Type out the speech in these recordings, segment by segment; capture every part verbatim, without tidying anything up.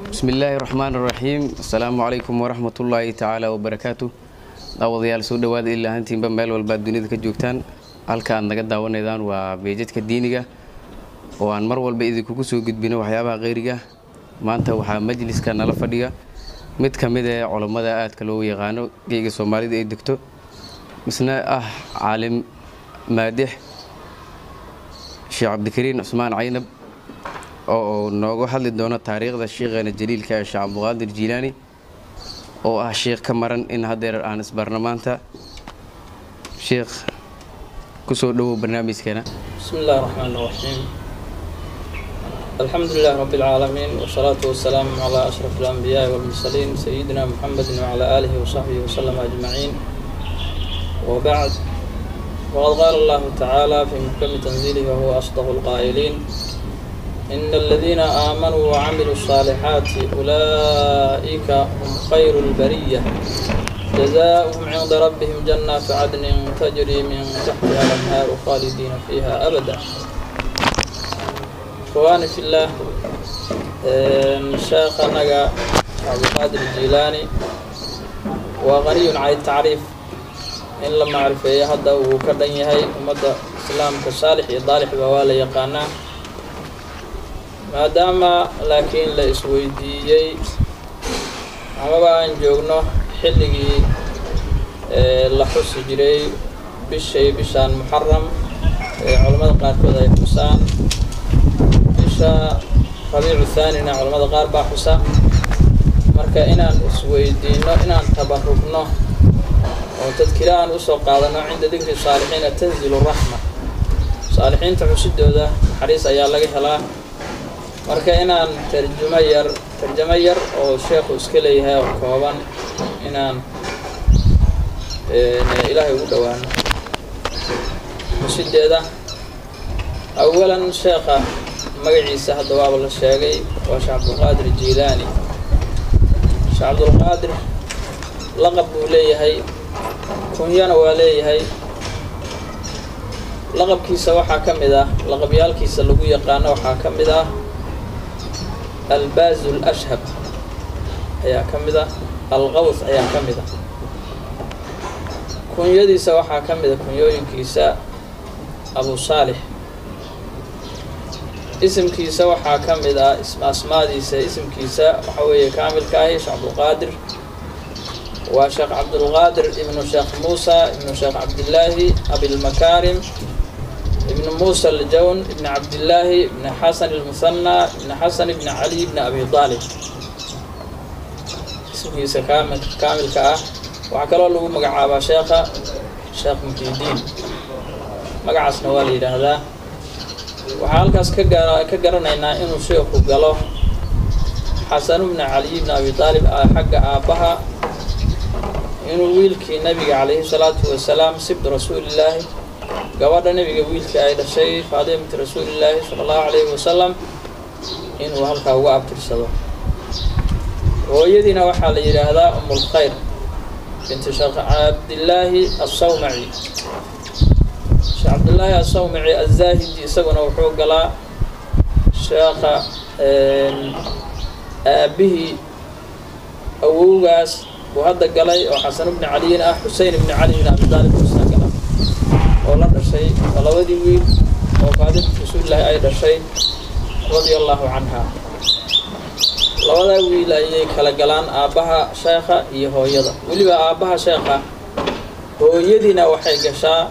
بسم الله الرحمن الرحيم السلام عليكم ورحمة الله تعالى وبركاته أوضيال سود واد إلا هنتين بمال والباد دنيا كجوكتان هل كان نجد ونيدان وبيجت كدينية وعن مر والبيد كوكسو قد بينه وحيابها غيرها ما أنت وح مجلس كان على فدية مت كمدة علماء آت كلو يغانو جيج الصومالي ده الدكتور مثلنا أه عالم مادح شيخ عبد الكريم عثمان عينب oo noogu hadli doona taariikhda sheekheena jaliilka ah Sheekh Abdulqaadir Jilaani oo ah sheekh ka maran in hadeer aan isbarnamaanta sheekh ku soo dhawo barnaamijkeena bismillaahir rahmaanir rahiim alxamdulillaah rabbil aalamiin wasalaatu wasalaamu ala ashrafil anbiyaa wal mursaliin sayyidina muhammadin wa ala aalihi wa sahbihi wa sallam ajmaciin wa ba'd وقد قال الله تعالى في محكم تنزيله وهو أصدق القائلين إن الذين آمنوا وعملوا الصالحات أولئك هم خير البرية جزاؤهم عند ربهم جنات عدن تجري من تحتها الأنهار خالدين فيها أبدا. إخواني في الله الشيخ نجا عبد القادر الجيلاني وغني عن التعريف إن لما عرفه هذا وكردن يهي ومدى إسلام كصالح يضالح بوالا يقانا maadaama laakiin la isweydiiyay amaba aan joogno xilligii la xusi jiray bishay bishaan muharram ee culimada qaarkood ay xusaan bisha rabiicu thaanina culimada qaar baa xusa marka inaan isweydiino inaan tabarrugno oo tadkira aan u soo qaadano cinda dikri saalixiina tanzilu rahma saalixiinta xusidooda naxariis ayaa laga helaa marka inaan tarjuma yar tarjuma yar oo sheekhu iska leeyahay oo kooban inaan ee ilaahay ugu dhawaano sideeda awalan sheekha magaciisa hadda waa la sheegay waa Sheekh Abdulqaadir Jilaani Sheekh Abdulqaadir laqab uu leeyahay kunyana waa leeyahay laqabkiisa waxaa kamid ah laqabyaalkiisa lagu yaqaan waxaa kamid ah الباز الأشهب أيها كمدة الغوث أيها كمدة كن يدي سواحا كمدة كن يوين كيسا أبو صالح اسم كيسا وحا كمدة اسم أسماء ديسا اسم كيسا وحوية كامل كاهيش عبد القادر وشيخ عبد القادر ابن شيخ موسى ابن شيخ عبد الله أبي المكارم ابن موسى الجون ابن عبد الله ابن حسن المثنى ابن حسن ابن علي ابن أبي طالب اسمه كامل كامل كأه وعكروا له مقعابا شيخة شيخ محي الدين مقعس نوالي هذا وحالكاس كقرنا إنه شيخ قاله حسن ابن علي ابن أبي طالب حق آبها إنه ويلكي النبي عليه الصلاة والسلام سبت رسول الله قبل النبي قبيل كأيد الشيء فاطمة رسول الله صلى الله عليه وسلم إنه هلك هو عبد الصلاة ويدنا وحال إلى هذا أم الخير بنت شيخ عبد الله الصومعي شيخ عبد الله الصومعي الزاهدي سجن وحوق لا شيخ أبيه أوجاس وهذا قلي وحسن بن علي حسين بن علي بن أبي طالب ولا شيء ولا ودي ويل وفاضل رسول الله أيضا شيء رضي الله عنها لولا ويل أي كلا جلان أبها شيخة يهو يدا ولي أبها شيخة هو يدنا وحي جشاء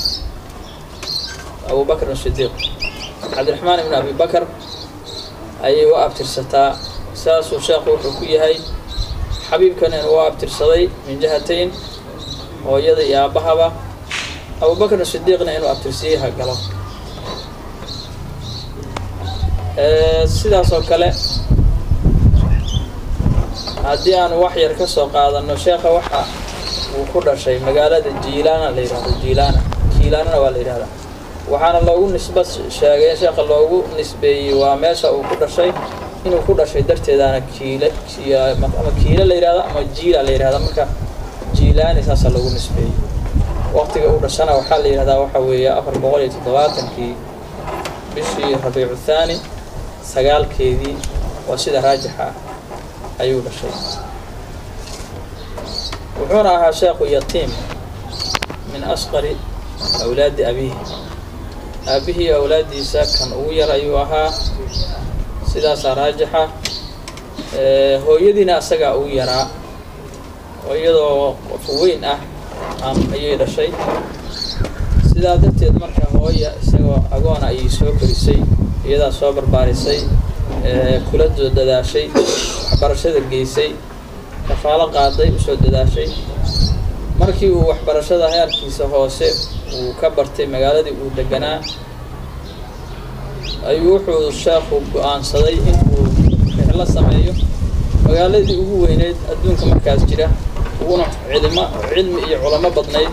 أبو بكر الصديق عبد الرحمن بن أبي بكر أي وقف ترستا ساس وشيخ وحكي هاي حبيب كان وقف ترسدي من جهتين هو يدا يا أبها أبو بكر الصديق إنه أبترسيها قال سيدا سوكله هدي أنا وحير كسوق هذا إنه شيخ وحى وكل شيء مقالة الجيلان اللي يراد الجيلان كيلان ولا يراد وحنا لو نسبة شيء شيخ لو نسبة وماشى وكل شيء إنه كل شيء درت هذا كيلة أما كيلة اللي يراد أما جيل اللي يراد مك جيلان أساسا لو نسبة وقت أول سنة وحال هذا وحوي أفر بقولي تضواتن كي بشي ربيع الثاني سجال كذي وسيد راجحة ayuu dhashay wuxuuna ahaa sheekhu yatiim min asqari awlaadi abiihi aabihii awlaadiisa kan ugu yar ayuu ahaa sidaasaa raajixa hooyadiina asagaa ugu yaraa oo iyadoo qof weyn ah ayay dhashay sidaa darteed marka hooya isagoo agoona ayay soo korisay iyadaa soo barbaarisay kula dadaashay waxbarashada geysay kafaalo qaaday u soo dadaashay markii uu waxbarashada heerkiisa hoose uu ka bartay magaaladii uu deganaa ayuu wuxuu sheekhu go'aansaday inuu rixlo sameeyo magaaladii ugu weyneyd adduunka markaas jira uguna cilmo cilmi iyo culamo badnayd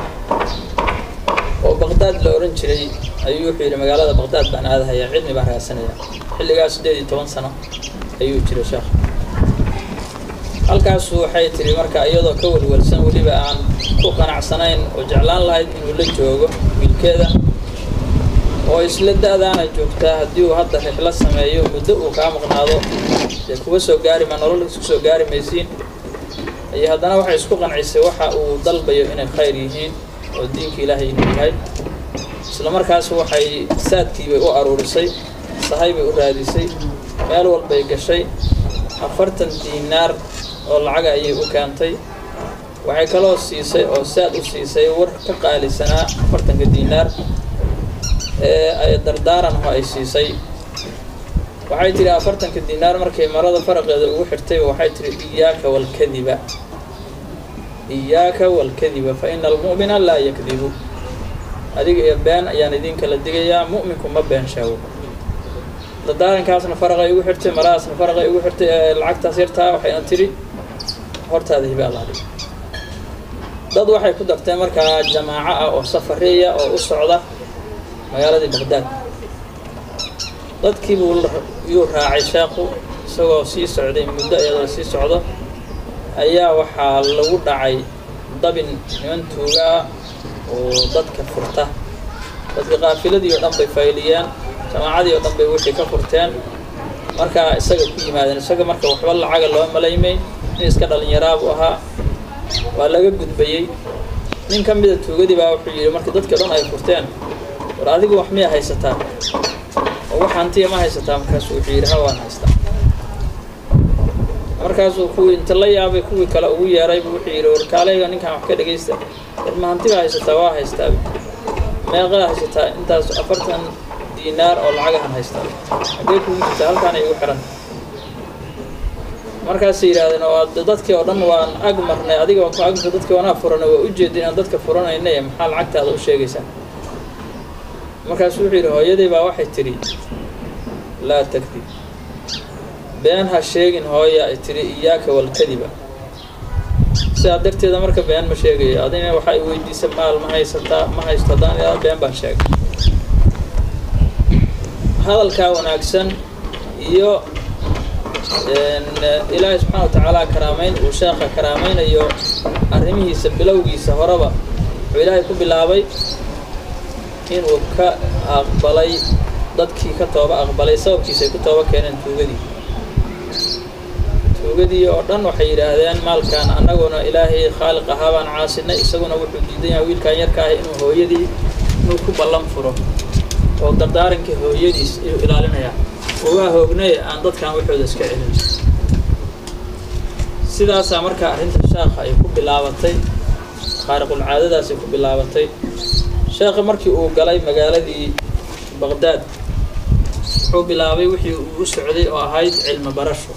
oo Baghdad la oran jiray ayuu wuxuu yiri magaalada Baghdad baan aadayaa cilmi baan raadsanaya xilligaas sideed iyo toban sano ayuu jiray sheekh halkaas waxay tiri marka iyadoo ka walwalsan waliba aan ku qanacsanayn oo jeclaan lahayd inuu la joogo wiilkeeda oo isla daadaana joogtaa haddii uu hadda rixlo sameeyo muddo uu ka maqnaado ee kuwa soo gaari ma nolol isku soo gaari maysiin ay haddana waxay isku qancisay waxa uu dalbayo inay khayr yihiin oo diinka Ilaahay inuu yahay isla markaas waxay saadkii u aruurisay sahay bay u raadisay meel walba ay gashay afartan diinaar oo lacag ayay u keentay waxay kaloo siisay oo saad u siisay war ka qaalisanaa afartanka diinaar ee ay dardaaran oo ay siisay waxay tiri afartanka diinaar markay marada farqeeda ugu xirtay waxay tiri iyaaka wal kadiba iyaaka wal kadiba fa inal mu'mina la yakdibu adiga iyo been ayaan idin kala digayaa mu'minku ma been sheego dardaarankaasna farqay ugu xirtay maraasna farqay ugu xirtay lacagtaas yartaa waxayna tiri hortaada hiba Allah dad waxay ku darteen marka jamaaca ah oo safariya oo u socda magaalada Baghdad dadkii buu uu raacay sheekhu isagoo sii socday muddo iyadoo sii socdo ayaa waxaa lagu dhacay dabin niman tuuga oo dadka furta dadka qaafiladii oo dhan bay fayliyeen jamaacadii oo dhan bay wixii ka furteen marka isaga ku yimaadeen isaga marka waxba lacag loo maleymay in iska dhalinyaro buu ahaa waa laga gudbayay nin ka mid ah tuugadii baa wuxuu yiri marka dadka dhan ay furteen war adigu wax ma haysataa oo waxaan tiya ma haysataa markaas uu yiri hawaan haystaa markaas uu ku inta la yaabay kuwii kale ugu yeeray buu wuxuu yiri war kaalayga ninkan wax ka dhageysta war ma hanti haysataa waa haystaa meeqa haysataa intaas afartan diinaar oo lacagahan haystaa hadii ku jirta halkaan ay u xiran markaas yiraahdeen oo dadkii oo dhan waan ag marnay adiga oo ku agta dadkii wana furanay waa u jeedin dadka furanayna maxaa lacagtaada u sheegaysaa markaas wuxuu yiri hooyaday baa waxay tiri la takdib been ha sheegin hooya ay tiri iyaaka wal kadiba sidaa darteeda marka been ma sheegayo adina waxa ay weydiisay maal ma haysataa ma haysto hadaan been baan sheegay hadalka wanaagsan iyo إلهي سبحانه وتعالى كرامين وشيخ كرامين أيو أرميه سبلوجي سهربا وإلهي كل بلابي إن وك أقبلي ضدك كتابة أقبلي سوق كيس كتابة كائن توجدي توجدي أردن وحير هذين مال كان أنا قلنا إلهي خالق هوا عاصنا يسوون أول جديد ويل كان يركع إنه هو يدي إنه كبلام فرو ودردارن كهو يدي إلى لنا يا وهو بني عن ضد كان وحده سكعين سيدا سامرك أنت الشيخ يكون بلاوتي خارق العادة يكون بلاوتي شيخ مركي وقالي مقالدي بغداد هو بلاوي وحي وسعودي وهايد علم برشة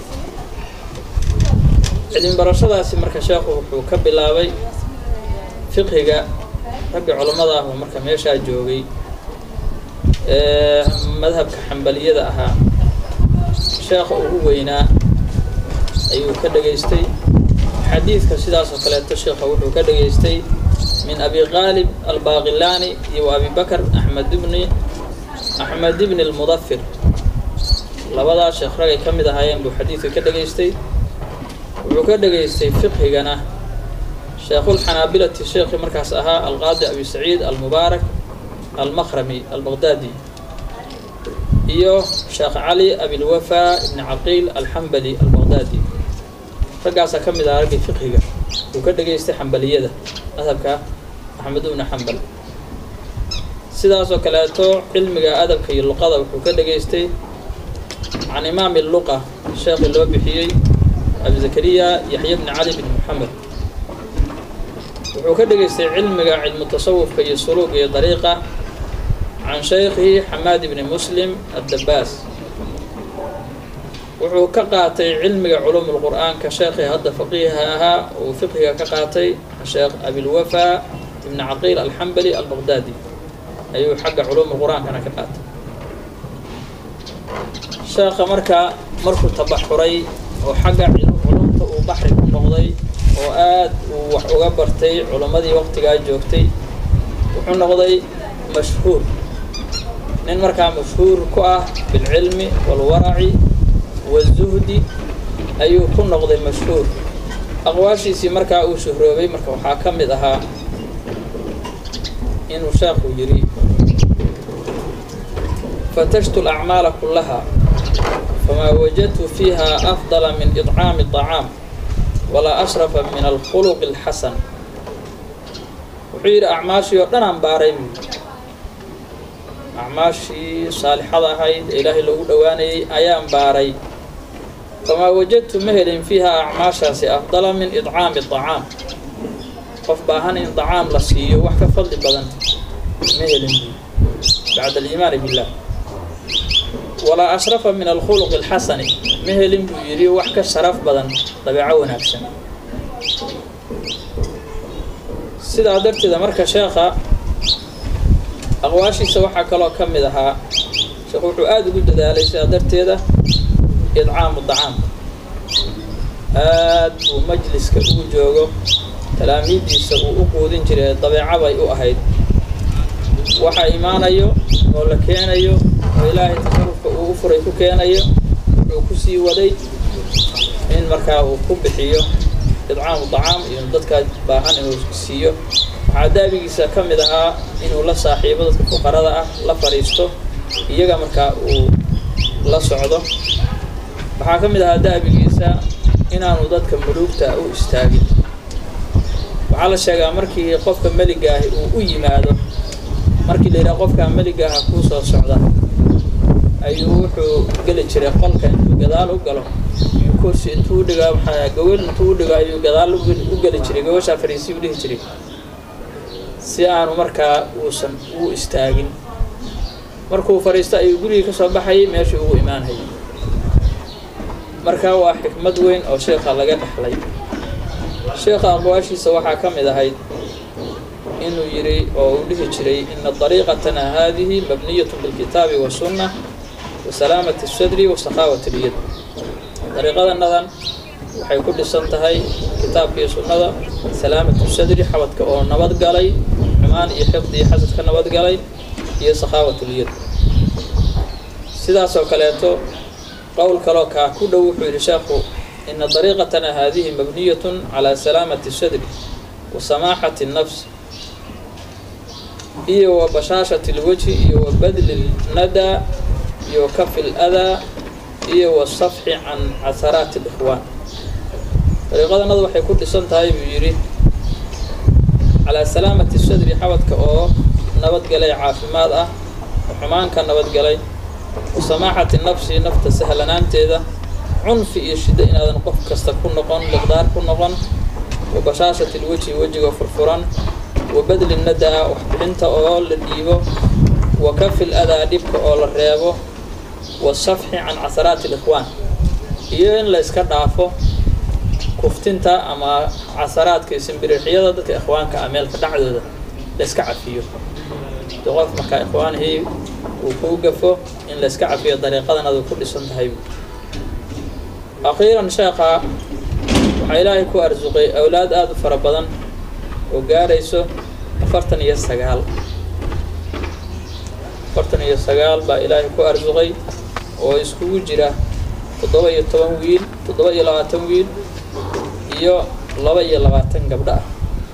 علم برشة ده سمرك شيخ وكبلاوي فقه ربي علماء ده ومرك ميشا جوجي أه مذهب كحنبلية ده ها شيخ وينا أيوه كده جيستي حديث كسيداس وكلات الشيخ وحو كده جيستي من أبي غالب الباغلاني وأبي بكر أحمد بن أحمد بن المظفر لبدا شيخ رجع كم ده هايم بحديث كده جيستي وكده جيستي فقه جنا شيخ الحنابلة الشيخ مركز أها القاضي أبي سعيد المبارك المخرمي البغدادي إيوه شيخ علي أبي الوفاء بن عقيل الحنبلي البغدادي raggaasa ka mid ah raggii fiqhiga uu ka dhageystay xambaliyada madhabka axmed ibn xambal sidaasoo kaleeto cilmiga adabka iyo luqada wuxuu ka dhageystay can imaam luqa sheekhi loo bixiyey abi zakariya yaxya bni cali bin moxamed wuxuu ka dhageystay cilmiga cilmu tasawufka iyo suluuga iyo dariiqa can shaykhihi xamaad ibni muslim addabaas wuxuu ka qaatay cilmiga culuum lqur'aanka sheekhii hadda faqiiha ahaa uu fiqhiga ka qaatay sheekh abilwafa ibn caqiil alxambali albaqdaadi ayuu xagga culuum lqur'aankana ka qaatay sheekha markaa markuu tabaxuray oo xagga culumta uu baxri ku noqday oo aad uu wax uga bartay culimmadii waqtigaa joogtay wuxuu noqday mashhuur nin markaa mashhuur ku ah bilcilmi walwaraci wazuhdi ayuu ku noqday mashhuur aqwaashiisii markaa uu shuhroobay marka waxaa ka mid ahaa inuu sheekhu yidhi fatashtu alacmaala kullaha famaa wajadtu fiiha afdala min idcaami الطacaam walaa ashrafa min alkhuluqi اlxasan wuxuu yidhi acmaashii oo dhan aan baaray acmaashii saalixada ahayd ee ilaahay loogu dhowaanayay ayaan baaray famaa wajadtu ma helin fiiha acmaashaasi afdala min idcaami الطacaam qof baahan in طacaam la siiyo wax ka fadli badan ma helin bacda aliimaani billah walaa ashrafa min alkhuluqi اlxasani ma helin buu yidhi wax ka sharaf badan dabeeco wanaagsan sidaa darteeda marka sheekha aqwaashiisa waxaa kaloo ka mid ahaa sheekhu wuxuu aada ugu dadaalay sidaa darteeda idcaamu dacaam aad uu majliska ugu joogo talaamiiddiisa uu u quudin jiray dabeeco bay u ahayd waxa imaanayo oo la keenayo oo ilaahay tasarufka uu u furay ku keenayo wuxuu ku sii waday in markaa uu ku bixiyo idcaamu dacaam iyo dadka baahan inuu siiyo waxaa daabigiisa ka mid ahaa inuu la saaxiibo dadka fuqarada ah la fadhiisto iyaga markaa uu la socdo waxaa ka mid ahaa daabigiisa inaanu dadka muluugta u istaagin waxaa la sheegaa markii qofka meliga ahi uu u yimaado markii la yidhaha qofkaa meliga aha kuu soo socda ayuu wuxuu geli jiray qolka intuu gadaal u galo kursi intuu u dhigaa maxaa gawel intuu u dhigo ayuu gadaal u geli jiray gawashaa fariisii u dhihi jiray si aanu markaa uusan ugu istaagin markuu fariisto ayuu gurigii ka soo baxayay meeshii ugu imaanhayay markaa waa xikmad weyn oo sheekha laga dhaxlay sheekha aqwaashiisa waxaa ka mid ahayd inuu yidhi oo uu dhihi jiray ina dariiqatana haadihi mabniyatu bilkitaabi wasunna wasalaamati sadri wasakhaawati lyad dariiqadanadan waxay ku dhisan tahay kitaabka iyo sunnada salaamatu sadri xabadka oo nabadgalay xumaan iyo xifdi iyo xasad ka nabadgalay iyo sakhaawatulyad sidaasoo kaleeto qowl kaloo kaa ku dhow wuxuu yidhi sheekhu ina dariiqatana haadihi mabniyatun calaa salaamati sadri wa samaaxati الnafs iyo wa bashaashati اlwajhi iyo wa badli اlnadaa iyo kafi اladaa iyo wa safxi can casaraati اlikhwaan dariiqadanadu waxay ku dhisan tahay buu yidhi calaa salaamati sadri xabadka oo nabadgalay caafimaad ah oo xumaanka nabadgalay wa samaaxati nafsi nafta sahlanaanteeda cunfi iyo shiddo inaadan qof kasta ku noqon liqdaar ku noqon wa bashaashati lwejhi wejiga furfuran wa badli nadaa waxbixinta oo la dhiibo wa kafi ladaa dhibka oo la reebo wa safxi can casaraati alikhwaan iyo in la iska dhaafo kuftinta ama casaraadka simbirixyada dadka ikhwaanka ah meelka dhacdooda la iska cafiyo de qof markaa ikhwaanihii uu kuu gafo in la iska cafiyo dariiqadan adu ku dhisan tahay akhiiran sheekha waxaa ilaahay ku arsuqay awlaad aada u fara badan oo gaarayso afartan iyo sagaal afartan iyo sagaal baa ilaahay ku arsuqay oo iskugu jira toddoba iyo toban wiil toddoba iyo labaatan wiil iyo laba iyo labaatan gabdho ah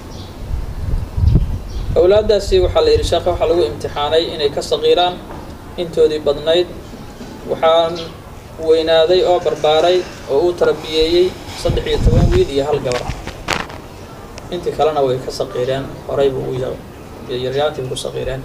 awlaaddaasi waxaa la yidhi sheekha waxaa lagu imtixaanay inay ka saqiiraan intoodii badnayd waxaan weynaaday oo barbaaray oo uu tarbiyeeyey saddex iyo toban wiil iyo hal gabar intii kalena way ka saqiireen horey buu u yaryaantii ku saqiireen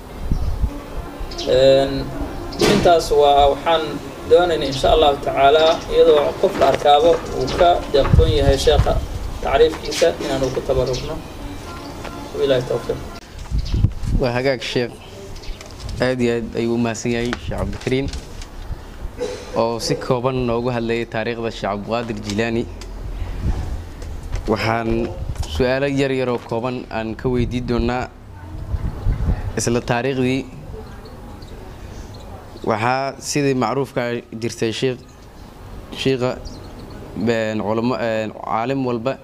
intaas waa waxaan doonaynaa insha allahu tacaala iyadoo qof la arkaabo uu ka deeqtoon yahay sheekha tacriifkiisa inaanu ku tabarrugno wabilaahi tawfiiq waa hagaag sheekh aad iyo aad ayuu u mahadsan yahay sheekh cabdikariin oo si kooban noogu hadlayay taariikhda sheekh cabdiqaadir jilaani waxaan su-aalo yar yaroo kooban aan ka weydiin doonaa isla taariikhdii waxaa sidii macruufka jirtay sheekh sheekha culamo caalim walba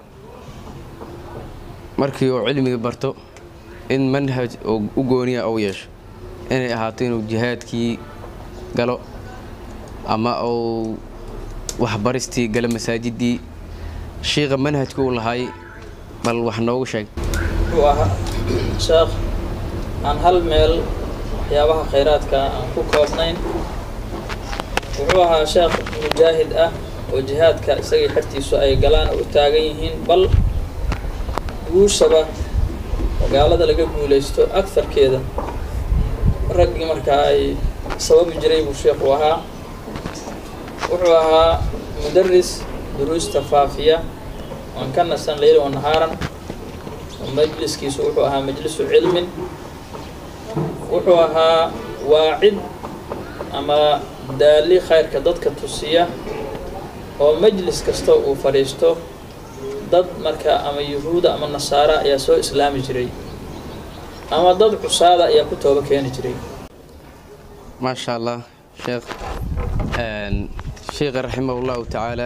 markii uu cilmiga barto in manhaj u gooniya uu yeesho inay ahaato inuu jihaadkii galo ama uu waxbaristii galo masaajidii sheekha manhajka uu lahay bal wax noogu sheeg wuxuu ahaa sheekh aan hal meel waxyaabaha khayraadka aan ku koobnayn wuxuu ahaa sheekh mujaahid ah oo jihaadka isagii xertiisu ay galaan u taagan yihiin bal guushaba magaalada laga guulaysto agtarkeeda raggii markaa ay sababi jiray buu sheekhu ahaa wuxuu ahaa mudaris duruusta faafiya oon ka nasan leyla wa nahaaran majliskiisu wuxuu ahaa majlisu cilmin wuxuu ahaa waacid ama daali khayrka dadka tusiya oo majlis kasta uu fadhiisto dad markaa ama yuhuuda ama nasaara ayaa soo islaami jiray ama dad cusaada ayaa ku tooba keeni jiray maasha allah sheekh sheekha raximahullahu tacaala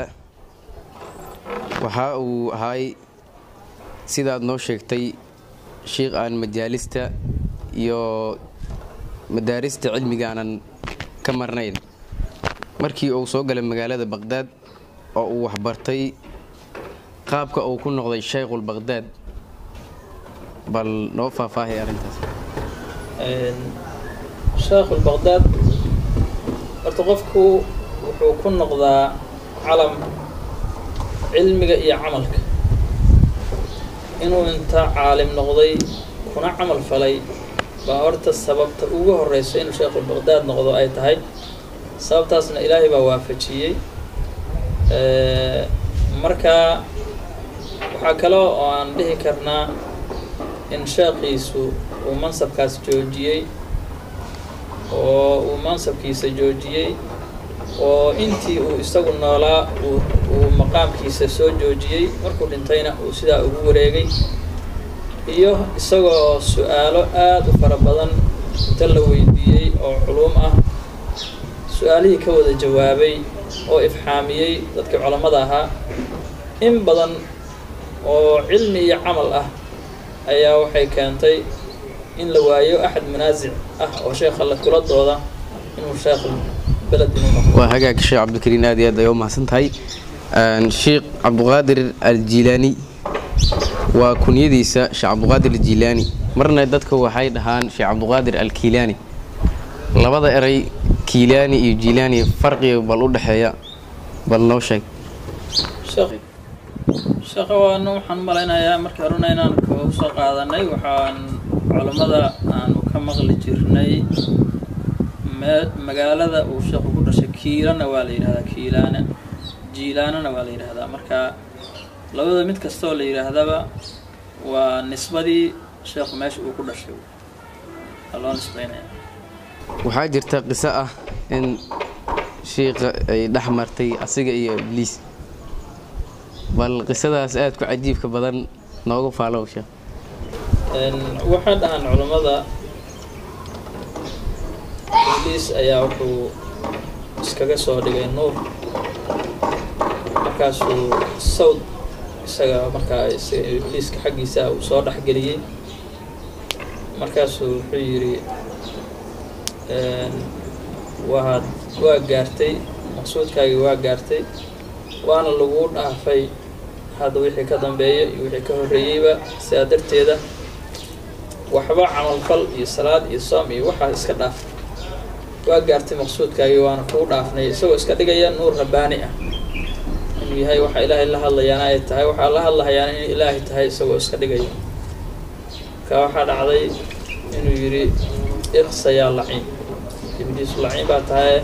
waxa uu ahay sidaad noo sheegtay sheekh aan majaalista iyo madaarista cilmiga aanan ka marnayn markii uu soo galay magaalada baqdaad oo uu waxbartay qaabka uu ku noqday shaykhul baqdaad bal noo faahfaahay arrintaas shaykhul baqdaad horta qofku wuxuu ku noqdaa calam cilmiga iyo camalka inuu inta caalim noqday kuna camal falay baa horta sababta ugu horeysa inuu shaykhul baqdaad noqdo ay tahay sababtaasna ilaahay baa waafajiyey marka waxaa kaloo oo aan dhihi karnaa in sheekhiisu uu mansabkaas joojiyey oo uu mansabkiisa joojiyey oo intii uu isagu noolaa uu maqaamkiisa soo joojiyey markuu dhintayna uu sidaa ugu wareegay iyo isagoo su-aalo aad u fara badan inta la weydiiyey oo culuum ah su-aalihii ka wada jawaabay oo ifxaamiyey dadkii culammada ahaa in badan oo cilmi iyo camal ah ayaa waxay keentay in la waayo axad manaasic ah oo sheekha la kula dooda inuu sheekh beled inuu noqdo waa hagaag sheekh cabdikariin aad iyo aad ayuu mahadsan tahay sheekh cabdiqaadir aljilaani waa kunyadiisa sheekh cabdiqaadir aljilaani marna dadka waxay dhahaan sheekh cabdiqaadir alkiilaani labada eray kiilaani iyo jilaani farqiga bal u dhaxeeya bal noo sheeg sheekh sheekha waanu waxaan malaynayaa markii horena inaan ka soo qaadanay waxaan culammada aanu ka maqli jirnay magaalada uu sheekhu ku dhashay kiilana waa la yidhahdaa kiilaana jiilaanana waa la yidhahdaa marka labada mid kasta oo la yidhaahdaba waa nisbadii sheekhu meesha uu ku dhashay waa loo nisbaynaya waxaa jirta qiso ah in sheekha ay dhex martay asiga iyo ibliis bal qisadaas aad ku cajiibka badan nooga faalow sheekh waxaa dhahaan culammada ibliis ayaa wuxuu iskaga soo dhigay nuur markaasuu sawd isaga markaa ibliiska xaggiisa uu soo dhexgeliyey markaasuu wuxuu yidhi waad waa gaartay maqsuudkaagii waa gaartay waana lagu dhaafay hadda wixii ka dambeeya iyo wixii ka horreeyeyba sidaa darteeda waxba camalfal iyo salaad iyo soom iyo waxaa iska dhaaf waa gaartay maqsuudkaagii waana kuu dhaafnay isagoo iska dhigaya nuur rabbaani ah inuu yahay waxa ilaahay la hadlayaana ay tahay waxaa la hadlahayaana in ilaahay tahay isagoo iska dhigaya ka waxaa dhacday inuu yidhi iqsa yaa laciin ibliisu laciin baa tahay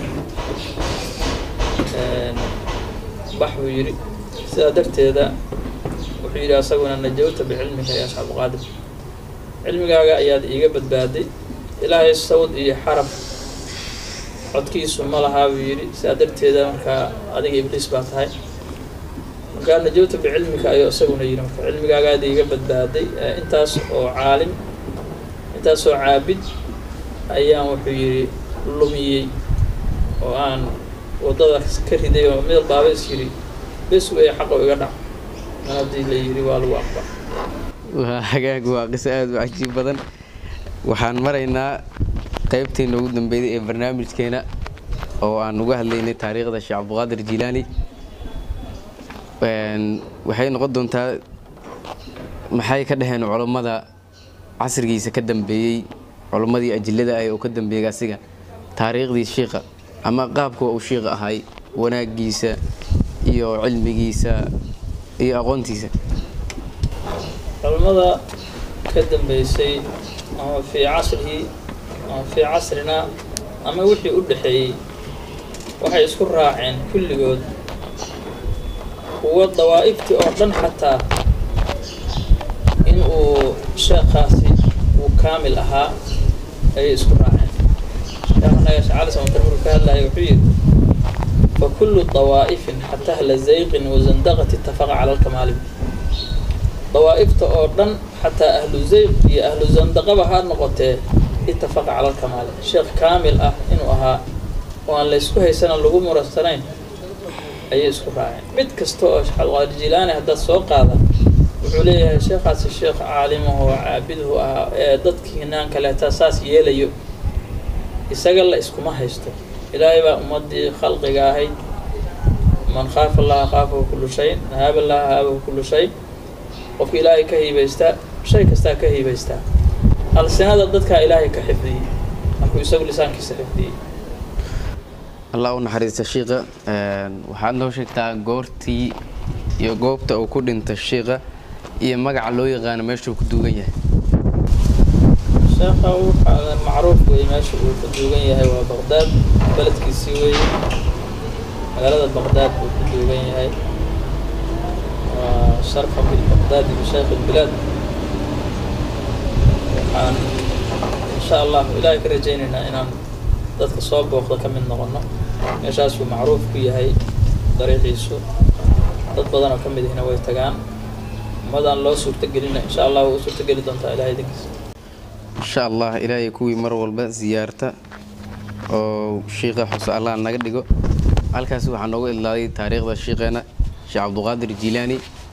bax buu yidhi sidaa darteeda wuxuu yidhi asaguna najawta bicilmika ya sheekh cabdiqaadir cilmigaaga ayaad iiga badbaaday ilaahay sawd iyo xaraf codkiisu ma lahaa buu yidhi sidaa darteeda markaa adiga ibliis baa tahay markaa najawta bicilmika ayuu isaguna yidhi marka cilmigaagaad iiga badbaaday intaas oo caalim intaas oo caabid ayaan wuxuu yidhi lumiyey oo aan waddada ka riday oo mid walbaaba is yidhi bes weeye xaqo iga dhac mar haddii la yidhi waa lagu aqbal waa hagaag waa qiso aad u cajiib badan waxaan maraynaa qaybteena ugu dambeeyay ee barnaamijkeena oo aan uga hadlaynay taariikhda Sheekh Cabdiqaadir Jilaani waxay noqon doontaa maxay ka dhaheen culimada casrigiisa ka dambeeyay culimadii ajillada ay oo ka dambeeyay asiga taariikhdii sheekha ama qaabka uu sheekha ahay wanaagiisa iyo cilmigiisa iyo aqoontiisa culimada ka dambeysay ama fi casrihi ama fi casrina ama wixii u dhaxeeyay waxay isku raaceen kulligood kuwa dawaa'iftii oo dhan xataa in uu sheekhaasi uu kaamil ahaa ayay isku raaceen sheekhna ya shacali samantarmur ka hadlaya wuxuu yidhi فكل الطوائف حتى أهل زيغ وزندقة اتفق على الكمال طوائف تأردن حتى أهل زيغ هي أهل زندقة بها نقطة اتفق على الكمال الشيخ كامل أه إنه أها وأن ليسكو هي سنة اللقوم مرسلين أي يسكو راعين مد كستو أشحال غير جيلاني هذا السوق هذا وعليه الشيخ هذا الشيخ عالمه وعابده ضدك هناك لا تأساس يليو يسأل الله اسكو ما هيستو إلهي بقى أمدي خلقي قاهي من خاف الله خافه كل شيء نهاب الله هابه كل شيء وفي إلهي كهي بيستا شيء كستا كهي بيستا السنة ضدك إلهي كحفظي أنكو يسوي لسان كيس حفظي الله ونحرز الشيخة وحان لو شكتا قورتي يو قوبتا أو كود انت الشيخة إيا مقع لو يغانا ماشو كدوغيه شيخه هذا معروف ويماشي وكدوغين هاي وبغداد بلد كيسيوي مقالة بغداد وكدوغين هاي وشرفا بالبغداد بشيخ البلاد وحان إن شاء الله إلهي كرجيننا إنان ذاتك صواب وقضا كمين نغنى يشاسو معروف كي هاي طريق يسو ذات بدنا كمين هنا ويتقان مدان لو سورتقلنا إن شاء الله وسورتقلي دونتا إلهي ديكس إن شاء الله إلهي كوي مر والبا زيارته أو شيخ حسن الله نقدقه halkaas waxaan nooga ilaalay taariikhda sheekheena Sheekh Cabdiqaadir Jilaani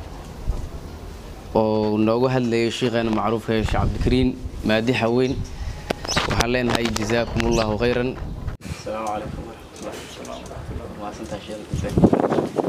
oo nooga hadlayay sheekheena macruufka Sheekh Cabdikariin maadixa weyn waxaan leenahay jazaakumullahu khayran. Assalaamu alaykum wa rahmatullahi wa barakatuh.